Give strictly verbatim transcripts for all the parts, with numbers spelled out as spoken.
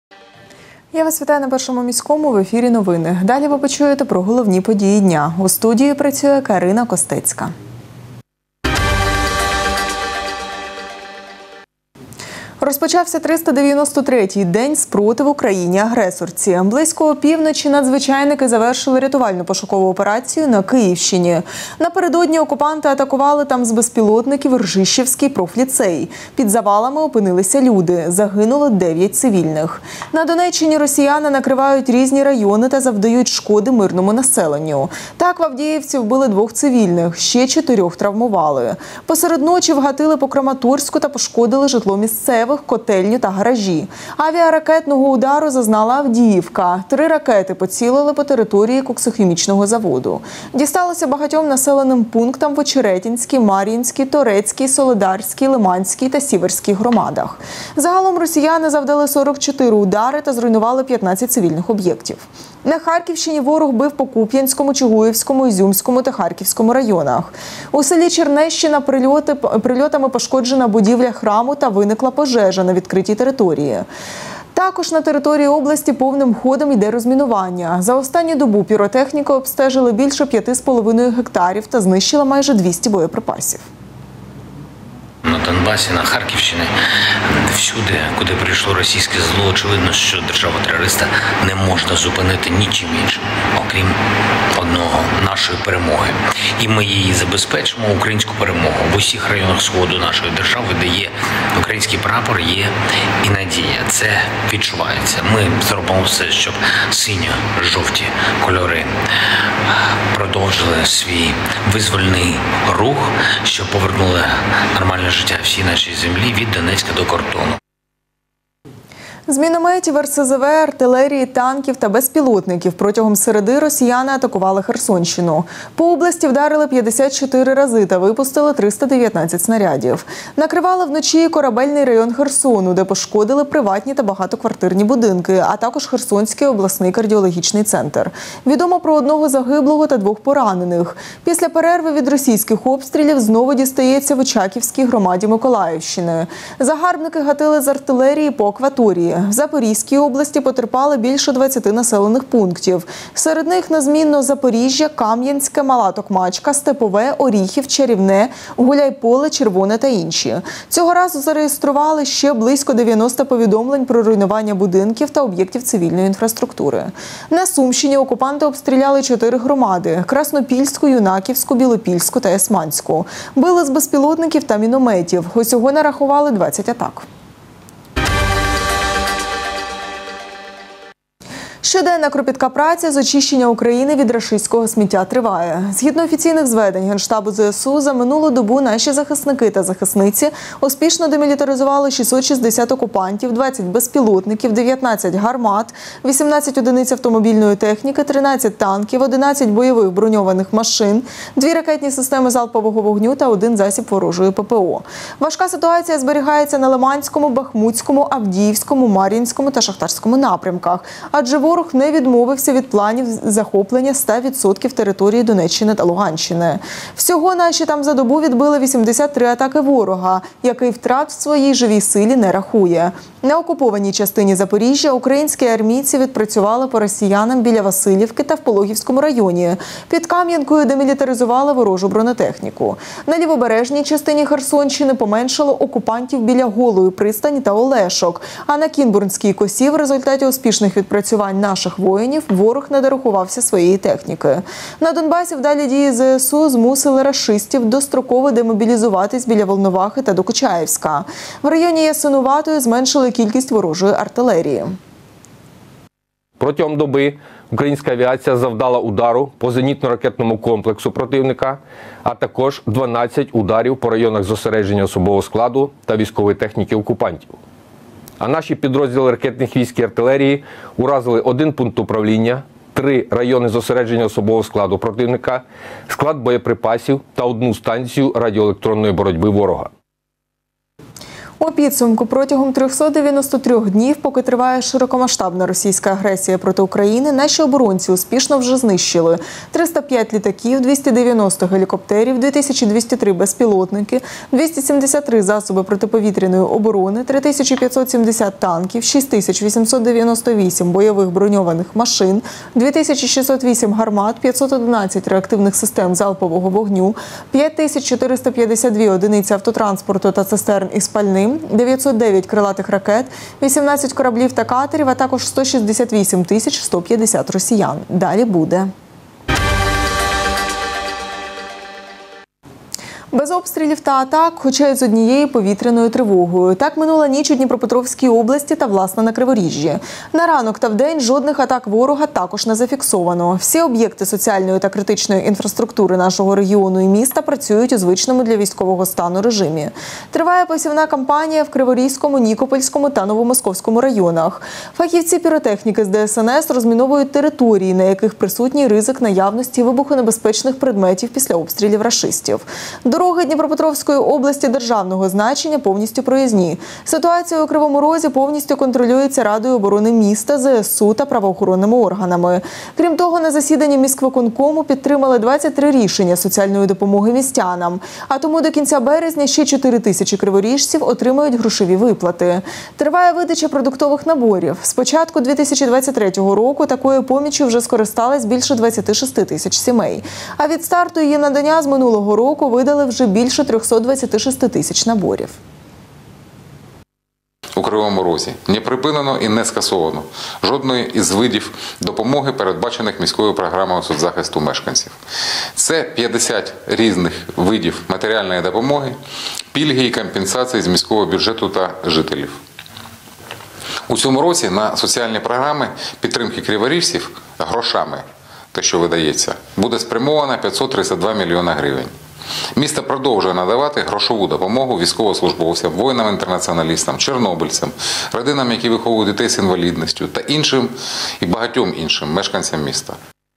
Я вас вітаю на Першому міському, в ефірі новини. Далі ви почуєте про головні події дня. У студії працює Карина Костецька. Розпочався триста дев'яносто третій день спротиву країні-агресорці. Близько опівночі надзвичайники завершили рятувально-пошукову операцію на Київщині. Напередодні окупанти атакували там з безпілотників Ржищівський профліцей. Під завалами опинилися люди. Загинуло дев'ять цивільних. На Донеччині росіяни накривають різні райони та завдають шкоди мирному населенню. Так в Авдіївці вбили двох цивільних, ще чотирьох травмували. Посеред ночі вгатили по Краматорську та пошкодили житло місцевих, котельню та гаражі. Авіаракетного удару зазнала Авдіївка. Три ракети поцілили по території коксохімічного заводу. Дісталося багатьом населеним пунктам в Очеретинській, Мар'їнській, Торецькій, Солидарській, Лиманській та Сіверській громадах. Загалом росіяни завдали сорок чотири удари та зруйнували п'ятнадцять цивільних об'єктів. На Харківщині ворог бив по Куп'янському, Чугуївському, Ізюмському та Харківському районах. У селі Чернещина прильоти, прильотами пошкоджена будівля храму та виникла пожежа на відкритій території. Також на території області повним ходом йде розмінування. За останню добу піротехніки обстежили більше п'яти з половиною гектарів та знищила майже двісті боєприпасів. На Донбасі, на Харківщині, всюди, куди прийшло російське зло, очевидно, що державу-терориста не можна зупинити нічим іншим, окрім одного – нашої перемоги. І ми її забезпечимо, українську перемогу. В усіх районах Сходу нашої держави, де є український прапор, є і надія. Це відчувається. Ми зробимо все, щоб синьо-жовті кольори продовжили свій визвольний рух, щоб повернули нормальне життя всій нашій землі від Донецька до кордону. З мінометів, ер ес зе ве, артилерії, танків та безпілотників протягом середи росіяни атакували Херсонщину. По області вдарили п'ятдесят чотири рази та випустили триста дев'ятнадцять снарядів. Накривали вночі корабельний район Херсону, де пошкодили приватні та багатоквартирні будинки, а також Херсонський обласний кардіологічний центр. Відомо про одного загиблого та двох поранених. Після перерви від російських обстрілів знову дістається в Очаківській громаді Миколаївщини. Загарбники гатили з артилерії по акваторії. В Запорізькій області потерпали більше двадцяти населених пунктів. Серед них незмінно Запоріжжя, Кам'янське, Мала Токмачка, Степове, Оріхів, Чарівне, Гуляйполе, Червоне та інші. Цього разу зареєстрували ще близько дев'яноста повідомлень про руйнування будинків та об'єктів цивільної інфраструктури. На Сумщині окупанти обстріляли чотири громади – Краснопільську, Юнаківську, Білопільську та Есманську. Били з безпілотників та мінометів. Усього нарахували двадцять атак. Щоденна кропітка праця з очищення України від рашистського сміття триває. Згідно офіційних зведень Генштабу зе ес у, за минулу добу наші захисники та захисниці успішно демілітаризували шістсот шістдесят окупантів, двадцять безпілотників, дев'ятнадцять гармат, вісімнадцять одиниць автомобільної техніки, тринадцять танків, одинадцять бойових броньованих машин, дві ракетні системи залпового вогню та один засіб ворожої пе пе о. Важка ситуація зберігається на Лиманському, Бахмутському, Авдіївському, Мар'їнському та Шахтарському напрямках, адже ворог не відмовився від планів захоплення ста відсотків території Донеччини та Луганщини. Всього наші там за добу відбили вісімдесят три атаки ворога, який втрат в своїй живій силі не рахує. На окупованій частині Запоріжжя українські армійці відпрацювали по росіянам біля Василівки та в Пологівському районі. Під Кам'янкою демілітаризували ворожу бронетехніку. На лівобережній частині Херсонщини поменшало окупантів біля Голої пристані та Олешок. А на Кінбурнській косі в результаті успішних відпрацювань наших воїнів ворог не дорахувався своєї техніки. На Донбасі вдалі дії зе ес у змусили рашистів достроково демобілізуватись біля Волновахи та Докучаєвська. В районі Ясинуватої зменшили кількість ворожої артилерії. Протягом доби українська авіація завдала удару по зенітно-ракетному комплексу противника, а також дванадцять ударів по районах зосередження особового складу та військової техніки окупантів. А наші підрозділи ракетних військ і артилерії уразили один пункт управління, три райони зосередження особового складу противника, склад боєприпасів та одну станцію радіоелектронної боротьби ворога. У підсумку протягом трьохсот дев'яноста трьох днів, поки триває широкомасштабна російська агресія проти України, наші оборонці успішно вже знищили триста п'ять літаків, двісті дев'яносто гелікоптерів, дві тисячі двісті три безпілотники, двісті сімдесят три засоби протиповітряної оборони, три тисячі п'ятсот сімдесят танків, шість тисяч вісімсот дев'яносто вісім бойових броньованих машин, дві тисячі шістсот вісім гармат, п'ятсот одинадцять реактивних систем залпового вогню, п'ять тисяч чотириста п'ятдесят дві одиниці автотранспорту та цистерн із пальним, дев'ятсот дев'ять крилатих ракет, вісімнадцять кораблів та катерів, а також сто шістдесят вісім тисяч сто п'ятдесят росіян. Далі буде. Без обстрілів та атак, хоча й з однією повітряною тривогою. Так минула ніч у Дніпропетровській області та, власне, на Криворіжжі. На ранок та вдень жодних атак ворога також не зафіксовано. Всі об'єкти соціальної та критичної інфраструктури нашого регіону і міста працюють у звичному для військового стану режимі. Триває посівна кампанія в Криворізькому, Нікопольському та Новомосковському районах. Фахівці піротехніки з Де Ес Ен Ес розміновують території, на яких присутній ризик наявності вибухонебезпечних предметів після обстрілів рашистів. Дороги Дніпропетровської області державного значення повністю проїзні. Ситуація у Кривому Розі повністю контролюється Радою оборони міста, Зе Ес У та правоохоронними органами. Крім того, на засіданні міськвиконкому підтримали двадцять три рішення соціальної допомоги містянам. А тому до кінця березня ще чотири тисячі криворіжців отримають грошові виплати. Триває видача продуктових наборів. З початку дві тисячі двадцять третього року такою поміччю вже скористались більше двадцять шість тисяч сімей. А від старту її надання з минулого року видали вже більше триста двадцять шість тисяч наборів. У Кривому Розі не припинено і не скасовано жодної із видів допомоги, передбачених міською програмою соцзахисту мешканців. Це п'ятдесят різних видів матеріальної допомоги, пільги і компенсації з міського бюджету та жителів. У цьому році на соціальні програми підтримки криворіжців грошами, те, що видається, буде спрямовано п'ятсот тридцять два мільйони гривень. Місто продовжує надавати грошову допомогу військовослужбовцям, воїнам-інтернаціоналістам, чорнобильцям, родинам, які виховують дітей з інвалідністю та іншим і багатьом іншим мешканцям міста.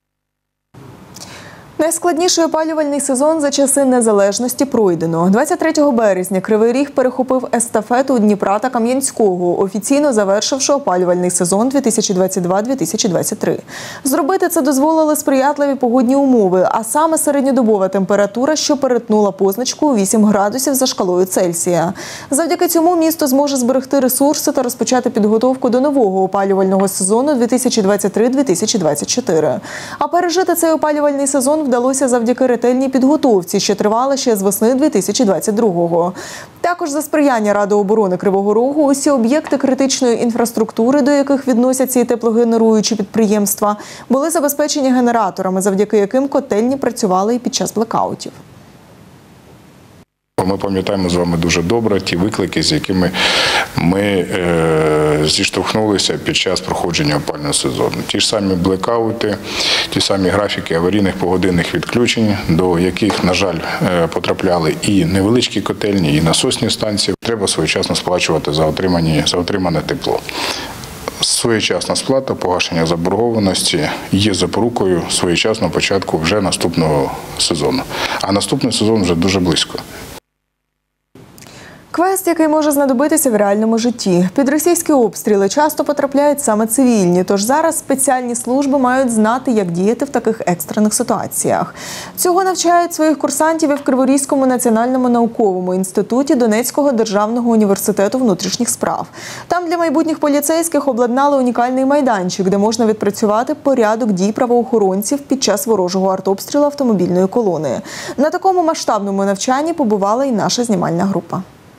Найскладніший опалювальний сезон за часи незалежності пройдено. двадцять третього березня Кривий Ріг перехопив естафету Дніпра та Кам'янського, офіційно завершивши опалювальний сезон дві тисячі двадцять два - дві тисячі двадцять три. Зробити це дозволили сприятливі погодні умови, а саме середньодобова температура, що перетнула позначку у вісім градусів за шкалою Цельсія. Завдяки цьому місто зможе зберегти ресурси та розпочати підготовку до нового опалювального сезону дві тисячі двадцять три - дві тисячі двадцять чотири. А пережити цей опалювальний сезон вдалося завдяки ретельній підготовці, що тривала ще з весни дві тисячі двадцять другого. Також за сприяння Ради оборони Кривого Рогу усі об'єкти критичної інфраструктури, до яких відносяться і теплогенеруючі підприємства, були забезпечені генераторами, завдяки яким котельні працювали і під час блекаутів. Ми пам'ятаємо з вами дуже добре ті виклики, з якими ми е, зіштовхнулися під час проходження опалювального сезону. Ті ж самі блекаути, ті самі графіки аварійних погодинних відключень, до яких, на жаль, потрапляли і невеличкі котельні, і насосні станції. Треба своєчасно сплачувати за отримані, за отримане тепло. Своєчасна сплата, погашення заборгованості є запорукою своєчасного початку вже наступного сезону. А наступний сезон вже дуже близько. Квест, який може знадобитися в реальному житті. Під російські обстріли часто потрапляють саме цивільні, тож зараз спеціальні служби мають знати, як діяти в таких екстрених ситуаціях. Цього навчають своїх курсантів і в Криворізькому національному науковому інституті Донецького державного університету внутрішніх справ. Там для майбутніх поліцейських обладнали унікальний майданчик, де можна відпрацювати порядок дій правоохоронців під час ворожого артобстрілу автомобільної колони. На такому масштабному навчанні побувала і наша знімальна група.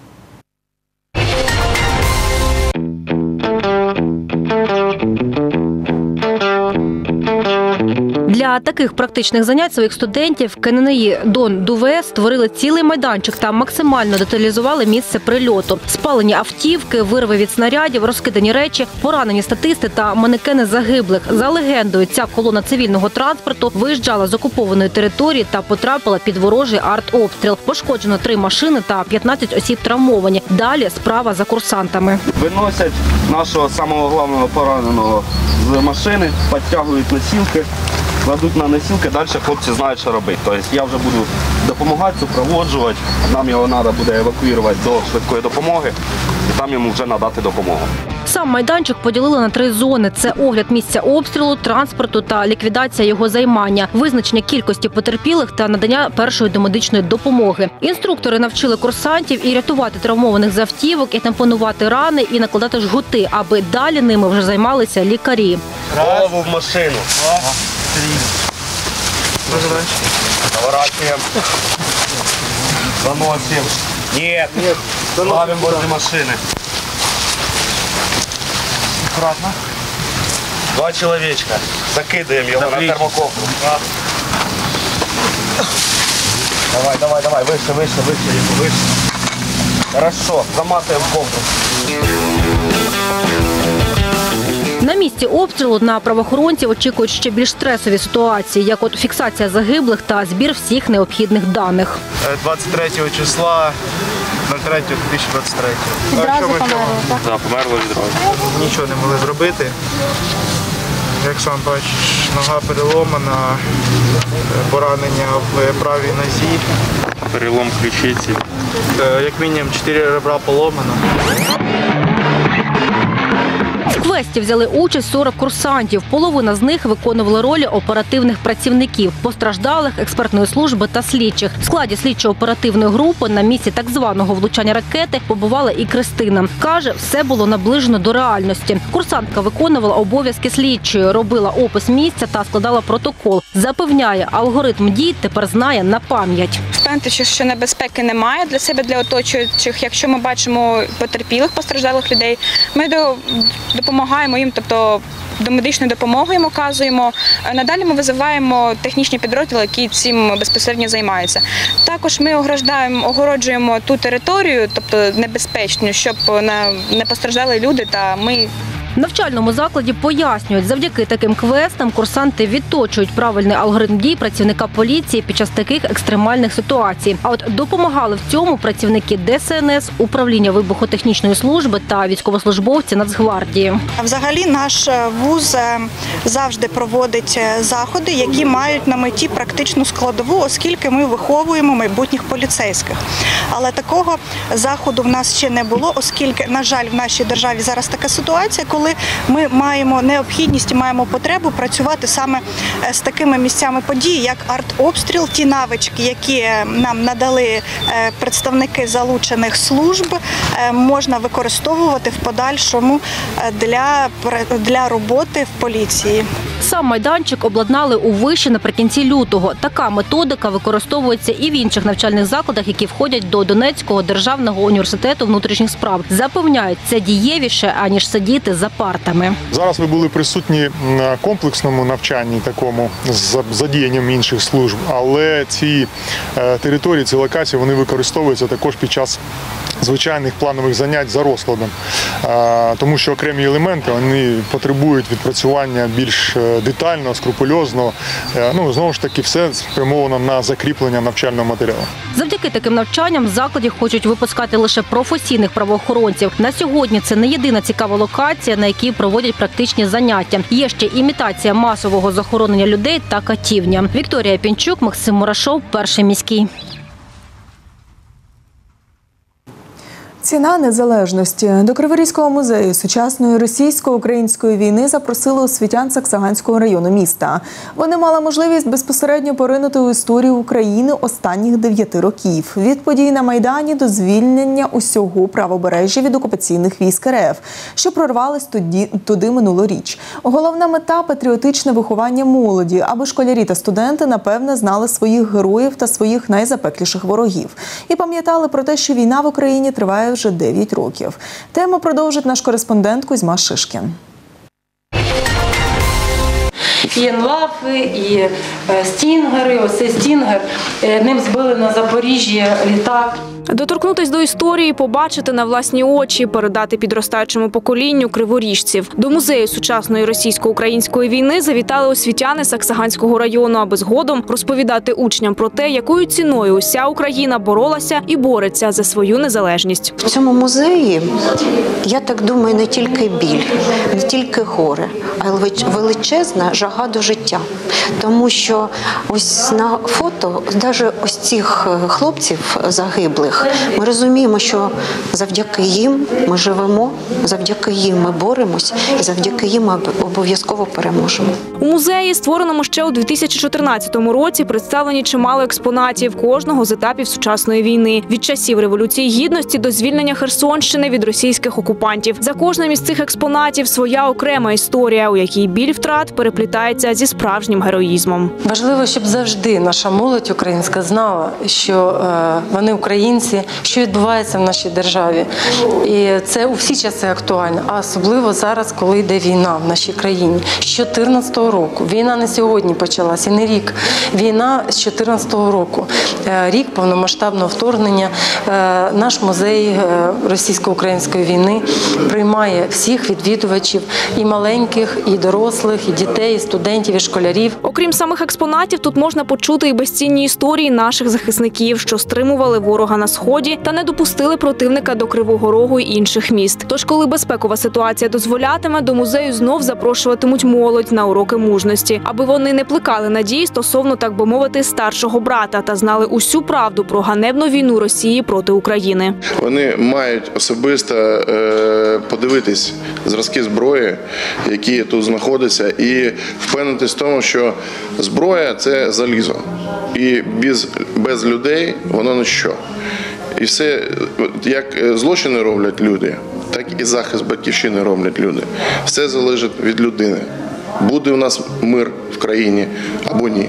Для таких практичних занять своїх студентів ка ен ен і Дон Ду Ве створили цілий майданчик та максимально деталізували місце прильоту. Спалені автівки, вирви від снарядів, розкидані речі, поранені статисти та манекени загиблих. За легендою, ця колона цивільного транспорту виїжджала з окупованої території та потрапила під ворожий артобстріл. Пошкоджено три машини та п'ятнадцять осіб травмовані. Далі справа за курсантами. Виносять нашого самого головного пораненого з машини, підтягують носілки, кладуть на носілки, далі хлопці знають, що робити. Тобто я вже буду допомагати, супроводжувати. Нам його треба буде евакуювати до швидкої допомоги і там йому вже надати допомогу. Сам майданчик поділили на три зони. Це огляд місця обстрілу, транспорту та ліквідація його займання, визначення кількості потерпілих та надання першої домедичної допомоги. Інструктори навчили курсантів і рятувати травмованих з автівок, і тампонувати рани, і накладати жгути, аби далі ними вже займалися лікарі. Голову в машину. Поворачиваем. Заносим. Нет. Нет. Ставим возле машины. Аккуратно. Два человечка. Закидаем его на термоковку. Давай, давай, давай. Выше, выше, выше, выше. Хорошо. Заматываем ковдру. На місці обстрілу на правоохоронців очікують ще більш стресові ситуації, як от фіксація загиблих та збір всіх необхідних даних. двадцять третього числа третього дві тисячі двадцять третього. Відразу померли, так? Так, померло відразу. Нічого не могли зробити. Як сам бачиш, нога переломана, поранення в правій нозі. Перелом ключиці. Як мінімум чотири ребра поломано. В квесті взяли участь сорок курсантів. Половина з них виконували ролі оперативних працівників, постраждалих, експертної служби та слідчих. В складі слідчо-оперативної групи на місці так званого влучання ракети побувала і Кристина. Каже, все було наближено до реальності. Курсантка виконувала обов'язки слідчої, робила опис місця та складала протокол. Запевняє, алгоритм дій тепер знає на пам'ять. Впевнитися, що небезпеки немає для себе, для оточуючих. Якщо ми бачимо потерпілих, постраждалих людей, ми до допомагаємо їм, тобто до медичної допомоги їм оказуємо. Надалі ми визиваємо технічні підрозділи, які цим безпосередньо займаються. Також ми ограждаємо, огороджуємо ту територію, тобто небезпечну, щоб не постраждали люди та ми. В навчальному закладі пояснюють, завдяки таким квестам курсанти відточують правильний алгоритм дій працівника поліції під час таких екстремальних ситуацій. А от допомагали в цьому працівники Де Се Ен Ес, управління вибухотехнічної служби та військовослужбовці Нацгвардії. Взагалі наш вуз завжди проводить заходи, які мають на меті практичну складову, оскільки ми виховуємо майбутніх поліцейських. Але такого заходу в нас ще не було, оскільки, на жаль, в нашій державі зараз така ситуація, коли коли ми маємо необхідність і маємо потребу працювати саме з такими місцями події, як артобстріл, ті навички, які нам надали представники залучених служб, можна використовувати в подальшому для, для роботи в поліції. Сам майданчик обладнали у виші наприкінці лютого. Така методика використовується і в інших навчальних закладах, які входять до Донецького державного університету внутрішніх справ. Запевняють, це дієвіше, аніж сидіти за партами. Зараз ви були присутні на комплексному навчанні такому з задіянням інших служб, але ці території, ці локації, вони використовуються також під час звичайних планових занять за розкладом. Тому що окремі елементи вони потребують відпрацювання більш детально, скрупульозно. Ну, знову ж таки, все спрямовано на закріплення навчального матеріалу. Завдяки таким навчанням в закладі хочуть випускати лише професійних правоохоронців. На сьогодні це не єдина цікава локація, на якій проводять практичні заняття. Є ще імітація масового захоронення людей та катівня. Вікторія Пінчук, Максим Мурашов, Перший міський. Ціна незалежності. До Криворізького музею сучасної російсько-української війни запросили освітян Саксаганського району міста. Вони мали можливість безпосередньо поринути у історію України останніх дев'яти років. Від подій на Майдані до звільнення усього правобережжя від окупаційних військ Ер Еф, що прорвались туди, туди минулоріч. Головна мета – патріотичне виховання молоді, аби школярі та студенти, напевне, знали своїх героїв та своїх найзапекліших ворогів. І пам'ятали про те, що війна в Україні триває вже дев'ять років. Тему продовжить наш кореспондент Кузьма Шишкін. І енлафи, і стінгери. Ось цей стінгер, ним збили на Запоріжжі літак. Доторкнутись до історії, побачити на власні очі, передати підростаючому поколінню криворіжців. До музею сучасної російсько-української війни завітали освітяни Саксаганського району, аби згодом розповідати учням про те, якою ціною уся Україна боролася і бореться за свою незалежність. В цьому музеї, я так думаю, не тільки біль, не тільки горе, а й величезна жага до життя. Тому що ось на фото, навіть ось цих хлопців загиблих, ми розуміємо, що завдяки їм ми живемо, завдяки їм ми боремось і завдяки їм ми обов'язково переможемо. У музеї, створеному ще у дві тисячі чотирнадцятому році, представлені чимало експонатів кожного з етапів сучасної війни. Від часів Революції Гідності до звільнення Херсонщини від російських окупантів. За кожним із цих експонатів своя окрема історія, у якій біль втрат переплітається зі справжнім героїзмом. Важливо, щоб завжди наша молодь українська знала, що вони українці, що відбувається в нашій державі. І це у всі часи актуально, а особливо зараз, коли йде війна в нашій країні. З чотирнадцятого року. Війна не сьогодні почалася, не рік. Війна з чотирнадцятого року. Рік повномасштабного вторгнення. Наш музей російсько-української війни приймає всіх відвідувачів, і маленьких, і дорослих, і дітей, і студентів, і школярів. Окрім самих експонатів, тут можна почути і безцінні історії наших захисників, що стримували ворога на Сході та не допустили противника до Кривого Рогу й інших міст. Тож, коли безпекова ситуація дозволятиме, до музею знов запрошуватимуть молодь на уроки мужності, аби вони не плекали надії стосовно, так би мовити, старшого брата та знали усю правду про ганебну війну Росії проти України. Вони мають особисто е, подивитись зразки зброї, які тут знаходяться, і впевнитись в тому, що зброя – це залізо. І без, без людей воно ніщо. І все, як злочини роблять люди, так і захист батьківщини роблять люди. Все залежить від людини. Буде у нас мир в країні або ні.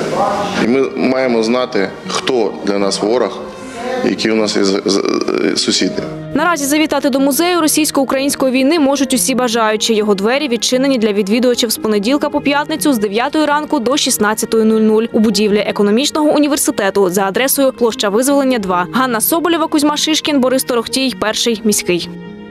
І ми маємо знати, хто для нас ворог, які у нас є сусіди. Наразі завітати до музею російсько-української війни можуть усі бажаючі. Його двері відчинені для відвідувачів з понеділка по п'ятницю з дев'ятої ранку до шістнадцятої нуль-нуль у будівлі економічного університету за адресою площа Визволення, два. Ганна Соболєва, Кузьма Шишкін, Борис Торохтій, Перший міський.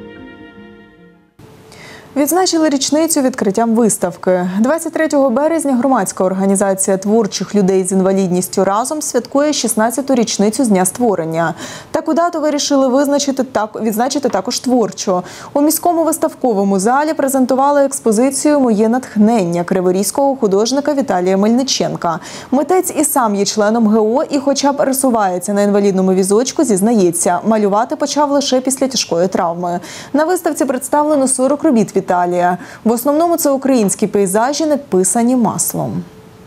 Відзначили річницю відкриттям виставки. двадцять третього березня громадська організація творчих людей з інвалідністю «Разом» святкує шістнадцяту річницю з дня створення. Таку дату вирішили визначити так, відзначити також творчо. У міському виставковому залі презентували експозицію «Моє натхнення» криворізького художника Віталія Мельниченка. Митець і сам є членом ГО і хоча б пересувається на інвалідному візочку, зізнається, малювати почав лише після тяжкої травми. На виставці представлено сорок робіт Віталія. В основному це українські пейзажі, написані маслом.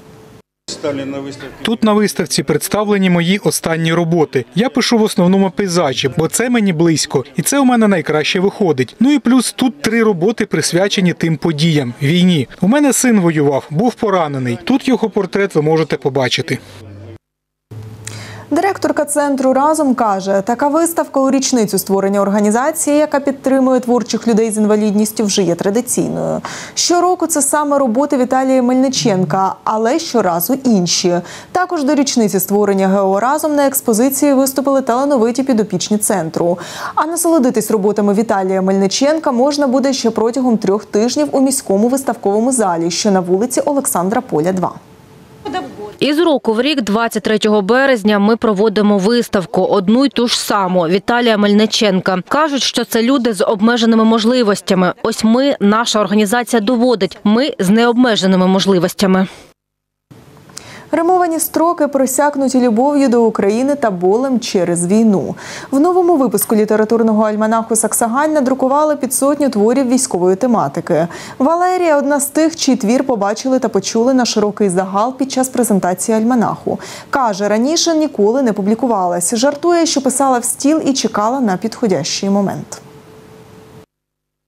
Тут на виставці представлені мої останні роботи. Я пишу в основному пейзажі, бо це мені близько. І це у мене найкраще виходить. Ну і плюс тут три роботи присвячені тим подіям – війні. У мене син воював, був поранений. Тут його портрет ви можете побачити. Директорка центру «Разом» каже, така виставка у річницю створення організації, яка підтримує творчих людей з інвалідністю, вже є традиційною. Щороку це саме роботи Віталія Мельниченка, але щоразу інші. Також до річниці створення ГО «Разом» на експозиції виступили талановиті підопічні центру. А насолодитись роботами Віталія Мельниченка можна буде ще протягом трьох тижнів у міському виставковому залі, що на вулиці Олександра Поля, два. Із року в рік, двадцять третього березня, ми проводимо виставку, одну й ту ж саму, Віталія Мельниченка. Кажуть, що це люди з обмеженими можливостями. Ось ми, наша організація доводить, ми з необмеженими можливостями. Римовані строки, просякнуті любов'ю до України та болем через війну. В новому випуску літературного альманаху «Саксагань» надрукували під сотню творів військової тематики. Валерія – одна з тих, чий твір побачили та почули на широкий загал під час презентації альманаху. Каже, раніше ніколи не публікувалась. Жартує, що писала в стіл і чекала на підходящий момент.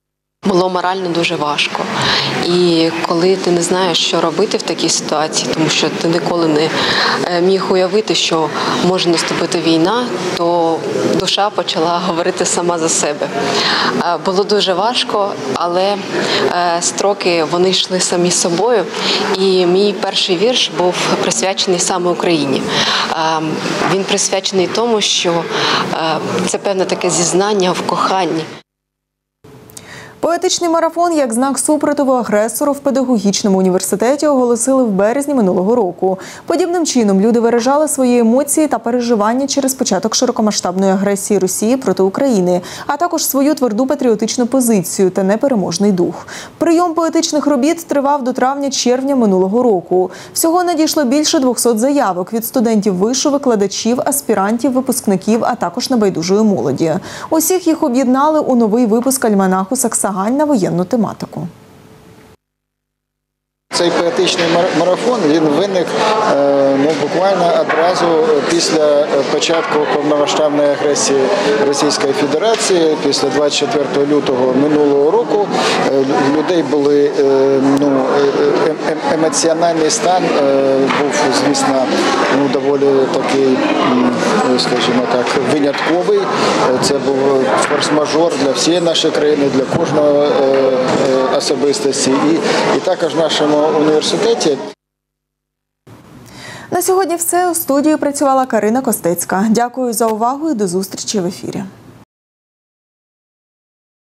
Було морально дуже важко. І коли ти не знаєш, що робити в такій ситуації, тому що ти ніколи не міг уявити, що може наступити війна, то душа почала говорити сама за себе. Було дуже важко, але строки вони йшли самі собою. І мій перший вірш був присвячений саме Україні. Він присвячений тому, що це певне таке зізнання в коханні. Поетичний марафон як знак супротиву агресору в педагогічному університеті оголосили в березні минулого року. Подібним чином люди виражали свої емоції та переживання через початок широкомасштабної агресії Росії проти України, а також свою тверду патріотичну позицію та непереможний дух. Прийом поетичних робіт тривав до травня-червня минулого року. Всього надійшло більше двохсот заявок від студентів вишу, викладачів, аспірантів, випускників, а також небайдужої молоді. Усіх їх об'єднали у новий випуск альманаху «Саксагань» на воєнну тематику. Цей поетичний марафон він виник ну, буквально одразу після початку повномасштабної агресії Російської Федерації, після двадцять четвертого лютого минулого року. У людей були ну, емоціональний стан був, звісно, ну, доволі такий, скажімо так, винятковий. Це був форс-мажор для всієї нашої країни, для кожного особистості. І, і також в нашому університеті. На сьогодні все. У студії працювала Карина Костецька. Дякую за увагу і до зустрічі в ефірі.